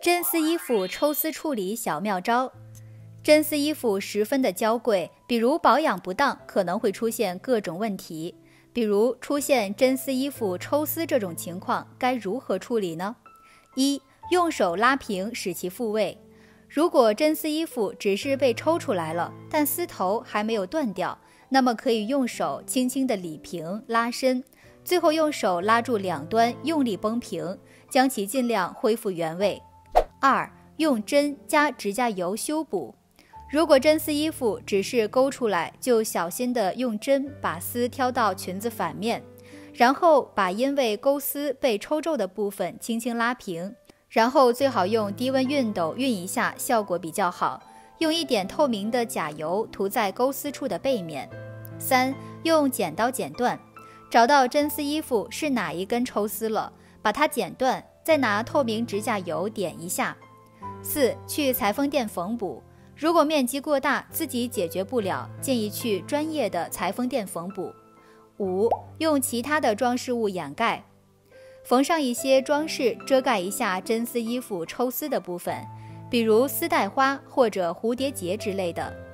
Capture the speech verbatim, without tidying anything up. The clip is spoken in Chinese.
真丝衣服抽丝处理小妙招。真丝衣服十分的娇贵，比如保养不当可能会出现各种问题，比如出现真丝衣服抽丝这种情况，该如何处理呢？一、用手拉平使其复位。如果真丝衣服只是被抽出来了，但丝头还没有断掉，那么可以用手轻轻地理平拉伸，最后用手拉住两端用力绷平，将其尽量恢复原位。二、用针加指甲油修补。如果真丝衣服只是勾出来，就小心地用针把丝挑到裙子反面，然后把因为钩丝被抽皱的部分轻轻拉平，然后最好用低温熨斗熨一下，效果比较好。用一点透明的甲油涂在钩丝处的背面。三、用剪刀剪断。找到真丝衣服是哪一根抽丝了，把它剪断，再拿透明指甲油点一下。四、去裁缝店缝补。如果面积过大，自己解决不了，建议去专业的裁缝店缝补。五、用其他的装饰物掩盖。缝上一些装饰，遮盖一下真丝衣服抽丝的部分，比如丝带花或者蝴蝶结之类的。